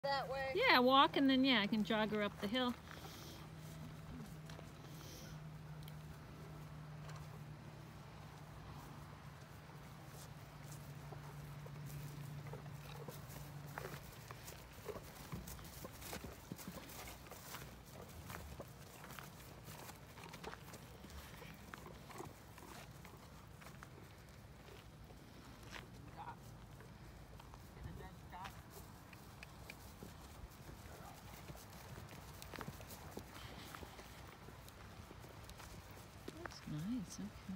That way? Yeah, walk and then, yeah, I can jog her up the hill. That's nice, okay.